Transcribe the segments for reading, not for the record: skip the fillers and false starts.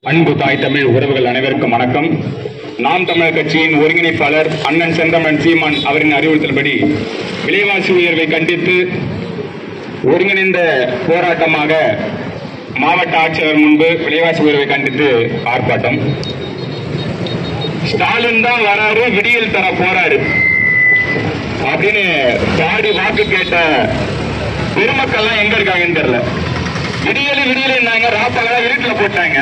அன்பு தாய் தமிழ் உறவுகள் அனைவருக்கும் வணக்கம். நாம் தமிழர் கட்சியின் ஒருங்கிணைப்பாளர் அண்ணன் செந்தமன் சீமான் அவரின் அறிவுறுத்தல்படி விலைவாசி உயர்வை கண்டித்து ஒருங்கிணைந்த போராட்டமாக மாவட்ட ஆட்சியர் முன்பு விலைவாசி உயர்வை கண்டித்து ஆர்ப்பாட்டம். ஸ்டாலின் தான் வராரு, விடியல் தர போறாரு அப்படின்னு பாடி வாக்கு கேட்ட பெருமக்கள்லாம் எங்க இருக்காங்கன்னு தெரியல. விடியல் விடியல் ராப்பாக இருட்டுல போட்டாங்க.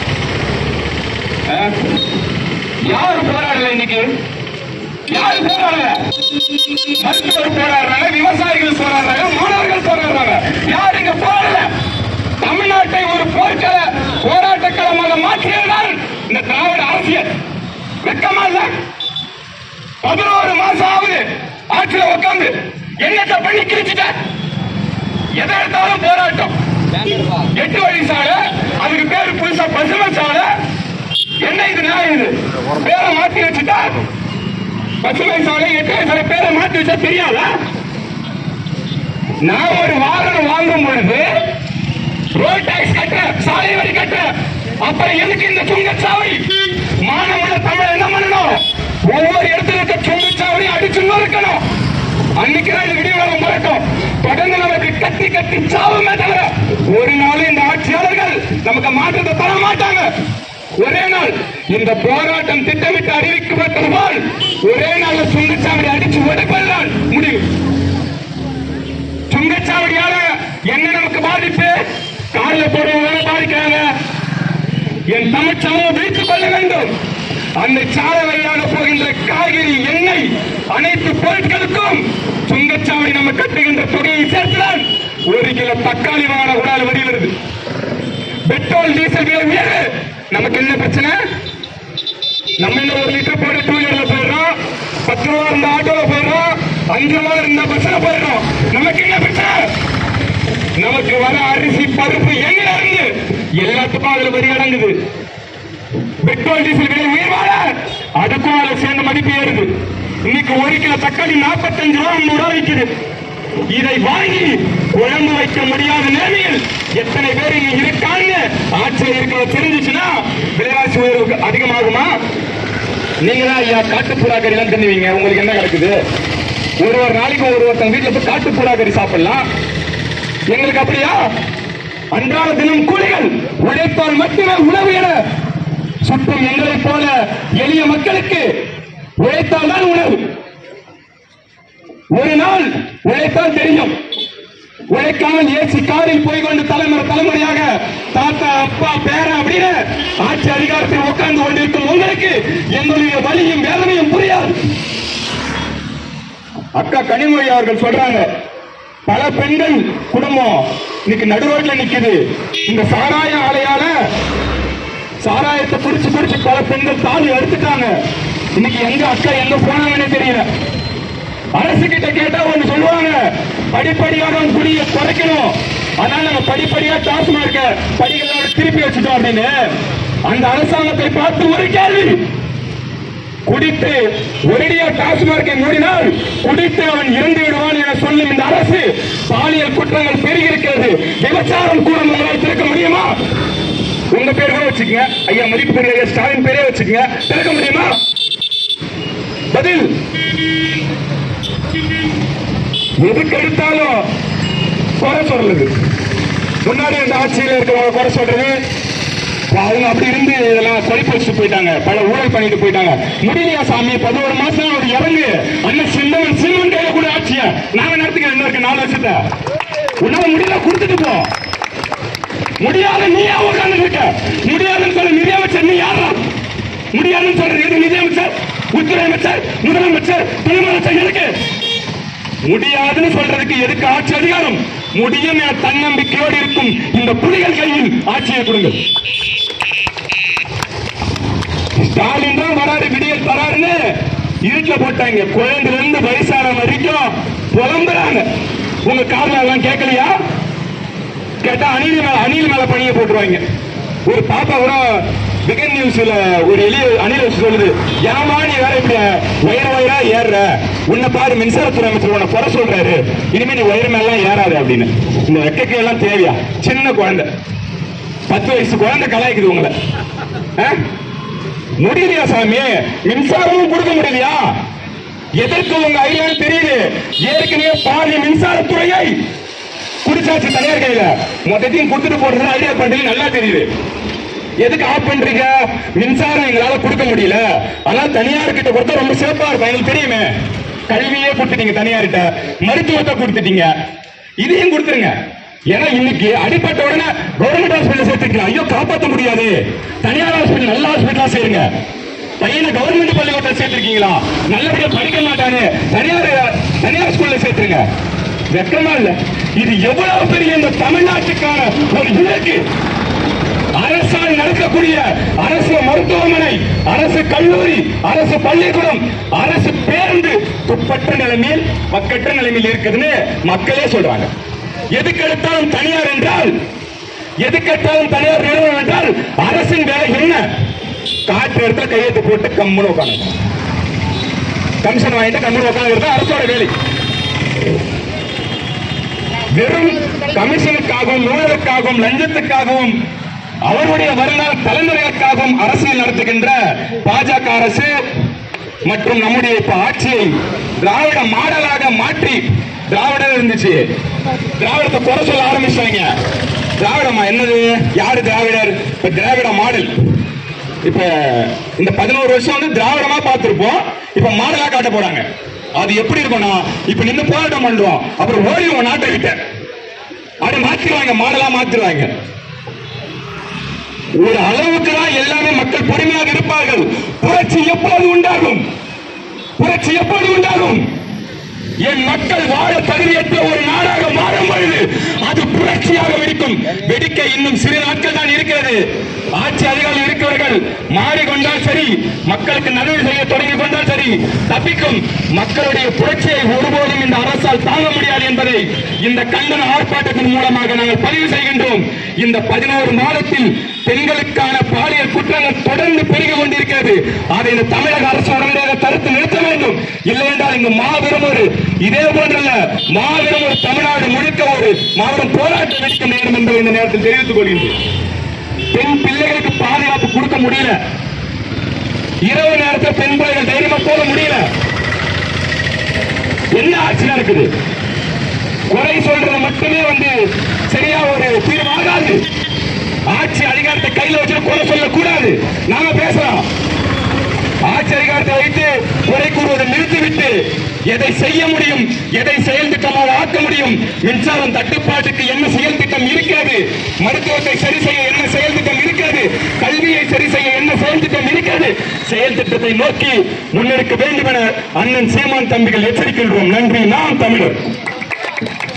யாரு போராடல இன்னைக்கு? யாரு போராடல? மருத்துவர் போராடுறாங்க, விவசாயிகள் போராடுறாங்க, மாணவர்கள் போராடுறாங்க. யாரு இங்க போராடல? தமிழ்நாட்டை ஒரு போர்க்கள போராட்ட களமாக மாற்றியதால் இந்த திராவிட அரசியல். வெக்கமா இல்ல? 11 மாசம் ஆகுது ஆட்சியில உட்காந்து என்னத்தை பண்ணி கிழிச்சிட்ட? எதை எடுத்தாலும் போராட்டம். 8 வழி சாலை, அதுக்கு பேரு புதுசா பசுமை சாலை. என்ன இது நியாயம்? இது பேரை மாற்றி வச்சுட்டா பசுமை சாலை 8 வழி சாலை பேரை மாற்றி வச்சா தெரியாதா? நான் ஒரு வாகனம் வாங்கும் பொழுது ரோட் டாக்ஸ் கட்டுறேன், சாலை வரி கட்டுறேன். அப்புறம் எதுக்கு இந்த சுங்கச்சாவடி? மானமுள்ள தமிழ் என்ன பண்ணணும்? ஒவ்வொரு இடத்துல இருக்க சுங்கச்சாவடி அடிச்சு இருக்கணும். அன்னைக்கு விடிவாளம் போராட்டம் தொடர்ந்து நமக்கு கத்தி கத்தி சாவுமே தவிர ஒரு நாள் இந்த ஆட்சியாளர்கள் நமக்கு மாற்றத்தை தர மாட்டாங்க. ஒரே நாள் இந்த போராட்டம் திட்டமிட்டு அறிவிக்கப்பட்டதால் ஒரே நாள் சுங்கச்சாவடி அடிச்சு உடைப்பதுதான் முடிவு. சுங்கச்சாவடியால என்ன நமக்கு பாதிப்பு? காலில் போடுறவங்க பாதிக்கிறாங்க. என் தமிழ் சமூகம் வைத்துக் கொள்ள வேண்டும். அந்த சாலை வழியாக போகின்ற காய்கறி, எண்ணெய், அனைத்து பொருட்களுக்கும் சுங்கச்சாவடி நம்ம கட்டுகின்ற தொகையை சேர்த்துதான் 1 கிலோ தக்காளி வாங்க கூட வரி வருது. பெட்ரோல் டீசல் விலை உயர்வு. நமக்கு என்ன பிரச்சனை? நம்ம என்ன 1 லிட்டர் போட்டு 2 வீலர்ல போயிடுறோம், 10 ரூபா இருந்த ஆட்டோல போயிடுறோம், 5 ரூபா இருந்த பஸ்ல போயிடுறோம். நமக்கு என்ன பிரச்சனை? நமக்கு வர அரிசி, பருப்பு, எண்ணெய் இருந்து எல்லாத்துக்கும் அதுல வரி அடங்குது. பெட்ரோல் டீசல் விலை உயர்வால அதுக்கும் அதுல சேர்ந்த மதிப்பு ஏறுது. இன்னைக்கு 1 கிலோ தக்காளி 45 ரூபா 50 ரூபா விற்குது. இதை வாங்கி குழம்பு வைக்க முடியாத நிலைமையில் எத்தனை பேர் இங்க இருக்காங்க ஆட்சியில் இருக்கிற தெரிஞ்சிச்சுன்னா விலைவாசி உயர்வு அதிகமாகுமா? நீங்க தான் ஐயா காட்டுப்புறாக்கறி எல்லாம் தின்னுவீங்க, உங்களுக்கு என்ன கிடைக்குது? ஒரு நாளைக்கு ஒருத்தங்க வீட்டுல போய் காட்டுப்புறாக்கறி சாப்பிடலாம். எங்களுக்கு அப்படியா? அன்றாட தினம் கூலிகள் உழைப்பால் மட்டுமே உணவு என சுற்றும் எங்களை போல எளிய மக்களுக்கு உழைத்தால் தான் உணவு. ஒரு நாள் உழைத்தால் தெரியும். உழைக்காமல் ஏசி காரில் போய் கொண்டு தலைமுறையாக தாத்தா, அப்பா, பேர அப்படின்னு ஆட்சி அதிகாரத்தில் உட்கார்ந்து கொண்டிருக்கும் உங்களுக்கு எங்களுடைய வலியும் வேதனையும் புரியாது. அக்கா கனிமொழி அவர்கள் சொல்றாங்க, பல பெண்கள் குடும்பம் இன்னைக்கு நடுரோட்ல நிக்குது. இந்த சாராய ஆலையால சாராயத்தை குடிச்சு குடிச்சு பல பெண்கள் தாலி எடுத்துட்டாங்க. இன்னைக்கு எங்க அக்கா எங்க போனாங்கன்னு தெரியல. அரசு கிட்ட கேட்டா ஒண்ணு சொல்லுவாங்க, படிப்படியாக குடியை குறைக்கணும், அதனால நம்ம படிப்படியா டாஸ்மார்க்க படிகளோட திருப்பி வச்சுட்டோம் அப்படின்னு. அந்த அரசாங்கத்தை பார்த்து ஒரு கேள்வி, குடித்து ஒரேடியா டாஸ்மார்க்கை மூடினால் குடித்து அவன் இறந்து விடுவான் என சொல்லும் இந்த அரசு பாலியல் குற்றங்கள் பெருகிருக்கிறது. விபச்சாரம் கூட உங்களால் திறக்க முடியுமா? உங்க பேர் கூட வச்சுக்கங்க, ஐயா மதிப்புக்குரிய ஐயா ஸ்டாலின் பேரே வச்சுக்கங்க, திறக்க முடியுமா? பதில். எதுக்கு எடுத்தாலும் குறை சொல்றது. முன்னாடி இந்த ஆட்சியில் இருக்கிறவங்க குறை சொல்றது, அவங்க அப்படி இருந்து இதெல்லாம் கொலைப்பு வச்சுட்டு போயிட்டாங்க, பல ஊழல் பண்ணிட்டு போயிட்டாங்க. முடியலையா சாமி? 11 மாசம் ஒரு இறங்கு அண்ணன் செந்தமன் சீமான் கையில கூட ஆட்சிய நாங்க நடத்துக்க இன்னும் இருக்கு 4 வருஷத்தை. உன்னால முடியல கொடுத்துட்டு போ. முடியாத நீயா உட்கார்ந்து இருக்க? முடியாதுன்னு சொல்ல நிதியமைச்சர் நீ யாரா? முடியாதுன்னு சொல்றது எது? நிதியமைச்சர், உள்துறை அமைச்சர், முதலமைச்சர், துணைமுதலமைச்சர் எதுக்கு? முடியாதுன்னு சொல்றதுக்கு எதுக்கு ஆட்சி அதிகாரம்? முடியும் என தன்னம்பிக்கையோடு இருக்கும் இந்த புலிகள் கையில் ஆட்சியை கொடுங்கள். ஸ்டாலின் தான் வராரு, விடியல் தராருன்னு இருட்டுல போட்டாங்க. குழந்தைல இருந்து வயசான வரைக்கும் புலம்புறாங்க. உங்க காதுல எல்லாம் கேட்கலையா? கேட்டா அணில் மேல பணியை போட்டுருவாங்க. ஒரு பாப்பா கூட பிகன் நியூஸ்ல ஒரு அணில் சொல்லுது, ஏமா நீ வேற இப்படி வயிறா ஏறுற, உன்னை பாரு மின்சாரத்துறை அமைச்சர் உன்னை குறை சொல்றாரு, இனிமே நீ வயிறு மேலாம் ஏறாது அப்படின்னு. இந்த வெக்கைக்கு எல்லாம் தேவையா? சின்ன குழந்தை 10 வயசு குழந்தை கலாய்க்குது உங்களை. முடியலையா சாமி? மின்சாரமும் கொடுக்க முடியலையா? எதற்கு உங்க ஐடியா தெரியுது. ஏற்கனவே பாதி மின்சாரத்துறையை குடிச்சாச்சு தனியார் கையில. மொத்தத்தையும் கொடுத்துட்டு போறது ஐடியா பண்றீங்க, நல்லா தெரியுது. எதுக்கு ஆஃப் பண்றீங்க? மின்சாரம் எங்களால கொடுக்க முடியல, ஆனா தனியார் கிட்ட கொடுத்தா ரொம்ப சிறப்பா இருக்கும், எங்களுக்கு தெரியுமே. கல்வியே கொடுத்துட்டீங்க தனியார்கிட்ட, மருத்துவத்தை கொடுத்துட்டீங்க, இதையும் கொடுத்துருங்க. ஏன்னா இன்னைக்கு அடிப்பட்ட உடனே கவர்மெண்ட் ஹாஸ்பிட்டல் சேர்த்துக்கலாம். ஐயோ காப்பாற்ற முடியாது, தனியார் ஹாஸ்பிட்டல் நல்ல ஹாஸ்பிட்டலா சேருங்க. பையனை கவர்மெண்ட் பள்ளிக்கூடத்தில் சேர்த்திருக்கீங்களா, நல்லபடியா படிக்க மாட்டானே, தனியார் ஸ்கூல்ல சேர்த்துருங்க. வெக்கமா இல்ல? இது எவ்வளவு பெரிய இந்த தமிழ்நாட்டுக்கான ஒரு இலக்கு. அரசால் நடக்கக்கூடிய அரசு மருத்துவமனை, அரசு கல்லூரி, அரசு பள்ளிக்கூடம், அரசு பேருந்து துப்பற்ற நிலைமையில் மக்கற்ற நிலைமையில் இருக்குதுன்னு மக்களே சொல்றாங்க. எதுக்கெடுத்தாலும் தனியார் என்றால், எதுக்கெடுத்தாலும் தனியார் நிறுவனம் என்றால் அரசின் வேலை என்ன? காற்று இடத்துல கையெழுத்து போட்டு கம்முன்னு உட்காந்து கமிஷன் வாங்கிட்டு கம்முன்னு உட்காந்து அரசோட வேலை. வெறும் கமிஷனுக்காகவும் ஊழலுக்காகவும் லஞ்சத்துக்காகவும் அவருடைய வருங்கால தலைமுறைகளுக்காகவும் அரசியல் நடத்துகின்ற பாஜக அரசு மற்றும் நம்முடைய ஆட்சியை திராவிட மாடலாக மாற்றி, திராவிடர் இருந்துச்சு, திராவிடத்தை குறை சொல்ல ஆரம்பிச்சாங்க. திராவிடமா என்னது? யாரு திராவிடர்? இப்ப திராவிட மாடல். இப்ப இந்த 11 வருஷம் வந்து திராவிடமா பார்த்திருப்போம், இப்ப மாடலா காட்ட போறாங்க. அது எப்படி இருக்கும்னா, இப்ப நின்று போராட்டம் பண்றோம், அப்புறம் ஓடிடுவோம் நாட்டை விட்ட, அப்படி மாத்திருவாங்க, மாடலா மாத்திருவாங்க. ஒரு அளவுக்கு தான் எல்லாமே மக்கள் பொறுமையாக இருப்பார்கள். புரட்சி எப்போது உண்டாகும்? புரட்சி எப்போது உண்டாகும்? என் மக்கள் வாழ தகுதியற்ற ஒரு நாடாக மாறும் பொழுது அது புரட்சியாக வெடிக்கும். வெடிக்க இன்னும் சிறு நாட்கள் தான் இருக்கிறது. ஆட்சி அதிகாரிகள் இருக்கிறவர்கள் மாறிக்கொண்டால் சரி, மக்களுக்கு நன்மை செய்ய தொடங்கி கொண்டால் சரி, தப்பிக்கும். மக்களுடைய புரட்சியை ஒருபோதும் இந்த அரசால் தாங்க முடியாது என்பதை இந்த கண்டன ஆர்ப்பாட்டத்தின் மூலமாக நாங்கள் பதிவு செய்கின்றோம். இந்த 11 மாதத்தில் பெண்களுக்கான பாலியல் குற்றங்கள் தொடர்ந்து பெருகிக் கொண்டிருக்கிறது. அதை இந்த தமிழக அரசு உடனடியாக தடுத்து நிறுத்த வேண்டும். இல்லை என்றால் இங்கு மாபெரும் ஒரு, இதே போன்றல்ல, மாபெரும் ஒரு தமிழ்நாடு முழுக்க ஒரு மாபெரும் போராட்டம் வெடிக்க நேரும் என்பதை இந்த நேரத்தில் தெரிவித்துக் கொள்கின்றேன். பெண் பிள்ளைகளுக்கு பாதுகாப்பு கொடுக்க முடியல, இரவு நேரத்தில் பெண் பிள்ளைகள் தைரியமா போக முடியல. என்ன ஆட்சி நடக்குது? குறை சொல்றது மட்டுமே வந்து சரியா ஒரு தீர்வாகாது. ஆட்சி அதிகாரத்தை கையில வச்சு குறை சொல்லக்கூடாது. நாம பேசலாம். ஆட்சி அதிகாரத்தை வைத்து குறை கூறுவதை நிறுத்திவிட்டு எதை செய்ய முடியும், எதை செயல் திட்டமாக ஆக்க முடியும், மின்சாரம் தட்டுப்பாட்டுக்கு என்ன செயல் திட்டம் இருக்கிறது, மருத்துவத்தை சரி செய்ய என்ன செயல் திட்டம் இருக்கிறது, கல்வியை சரி செய்ய என்ன செயல் திட்டம் இருக்கிறது, செயல் திட்டத்தை நோக்கி முன்னெடுக்க வேண்டும் என அண்ணன் சீமான் தம்பிகள் எச்சரிக்கின்றோம். நன்றி. நாம் தமிழர்.